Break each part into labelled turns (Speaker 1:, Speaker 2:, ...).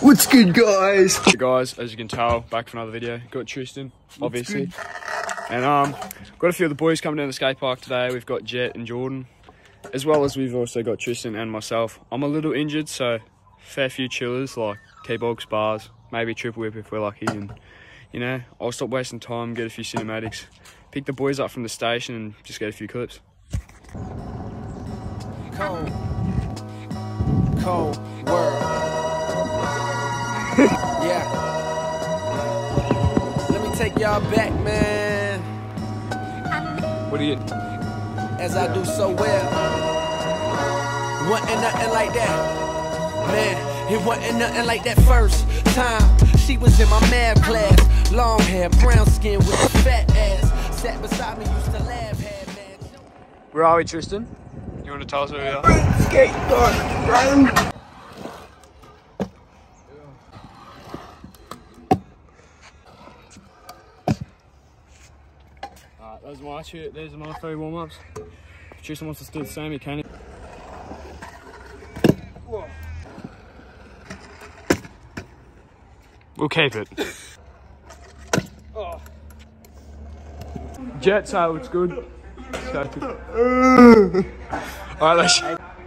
Speaker 1: What's good, guys?
Speaker 2: Hey guys, as you can tell, back for another video. Got Tristan, obviously. And got a few of the boys coming down the skate park today. We've got Jet and Jordan, as well as we've also got Tristan and myself. I'm a little injured, so fair few chillers like T-bogs, bars, maybe a triple whip if we're lucky. And you know, I'll stop wasting time, get a few cinematics, pick the boys up from the station, and just get a few clips.
Speaker 3: Cold world. Yeah. Let me take y'all back, man.
Speaker 2: What do you?
Speaker 3: As I do so well. Wasn't nothing like that. Man, it wasn't nothing like that first time. She was in my math class. Long hair, brown skin with a fat ass. Sat beside me, used to laugh, had man.
Speaker 2: Where are we, Tristan? You want to tell us where we are?
Speaker 1: Skate park, bro.
Speaker 2: Those are my 3 warm-ups. If Tristan wants to do the same, he can. We'll keep it. Jet sail, it's good. Alright, let's.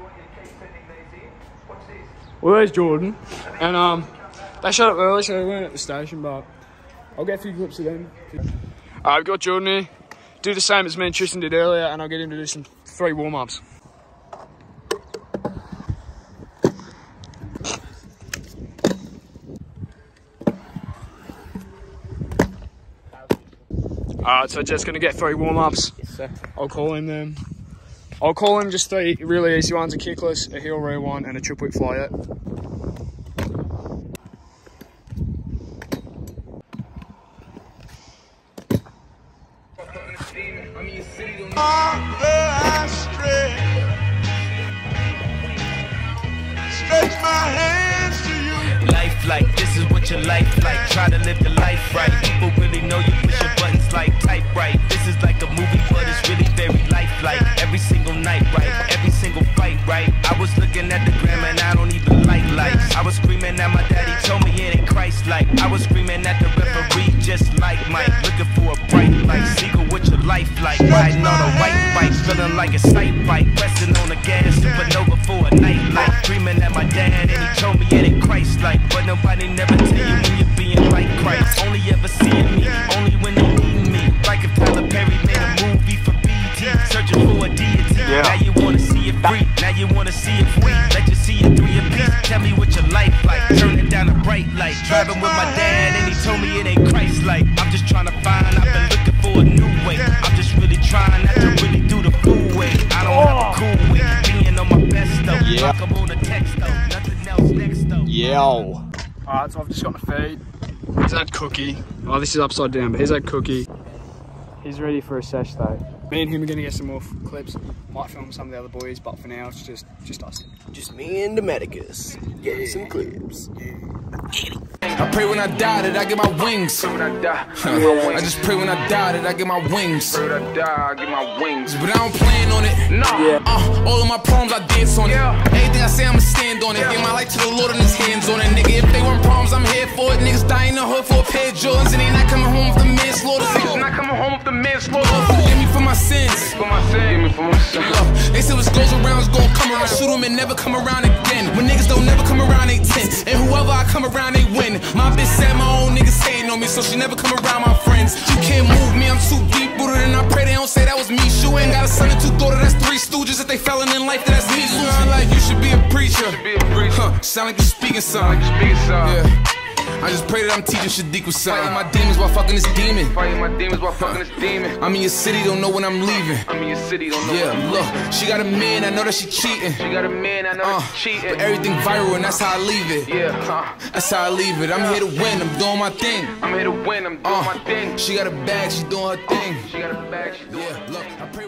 Speaker 2: Well, there's Jordan. And they shut up early, so we weren't at the station, but I'll get a few clips of them. Alright, we've got Jordan here. Do the same as me and Tristan did earlier, and I'll get him to do some 3 warm-ups. Alright, so Jet's gonna get 3 warm-ups.
Speaker 3: Yes, sir.
Speaker 2: I'll call him then. I'll call him just 3 really easy ones: a kickless, a heel rewind, and a triple whip fly out.
Speaker 4: Stretch my hands to you. Life like this is what your life like. Try to live the life right. People really know you push your buttons like type right. This is like a movie, but it's really very lifelike. Every single night, right? Every single fight, right? I was looking at the gram and I don't even like lights. I was screaming at my daddy, told me it ain't Christ-like. I was screaming at the referee, just like Mike, looking for a bright light. Seagull, what your life like? Riding on a white bike, feeling like a sight bike, pressing on the gas, supernova for a night light. Screaming at my dad and he told me it ain't Christ-like, but nobody never tell you when you're being like Christ. Only ever seeing me, only when they need me. Like if Tyler Perry made a movie for BT, searching for a deity.
Speaker 2: Yeah.
Speaker 4: Now you wanna see it free, now you wanna see it free. Let you see it 3 apiece. Tell me what your life like. Turn it down a bright light. Driving with my dad and he told me it ain't Christ-like. I'm just trying to find, I've been looking for a new way. I'm just really trying not to really do the fool way. I don't have a cool way, being on my best though.
Speaker 2: Yeah.
Speaker 4: Like I'm on a text though, nothing else next though.
Speaker 2: Yo. Alright, so I've just got my feed. He's had Cookie. Oh, this is upside down, but he's had Cookie. He's ready for a sesh though. Me and him are gonna get some more clips. Might film some of the other boys, but for now it's just us.
Speaker 1: Just me and the Medicus. Getting some clips.
Speaker 5: I pray when I die that I get my wings. I just pray when I die that I get my wings. But I don't plan on it. All of my problems I dance on it. Everything I say I'ma stand on it. Give my life to the Lord and his hands on it. Nigga, if they want problems, I'm here for it. Niggas die in the hood for a pair of Jordans, and they not coming home with the manslaughter. Forgive me for my sins. They say what goes around is gonna come around. Shoot them and never come around again. When niggas don't never come around, they tense. And whoever I come around, they win. My bitch said my own niggas hating on me, so she never come around my friends. You can't move me, I'm too deep rooted, and I pray they don't say that was me. Shoe ain't got a son and 2 daughters, that's 3 stooges. If they fellin' in life, that's me. Sound like you should be a preacher. Sound like you speaking something. Yeah. I just pray that I'm teaching Shadiq with something. Fighting my demons while fucking this demon. I'm in your city, don't know when I'm leaving. Yeah, look, she got a man, I know that she cheating. But everything viral and that's how I leave it. That's how I leave it. I'm here to win, I'm doing my thing. She got a bag, she doing her thing. Yeah, look, I pray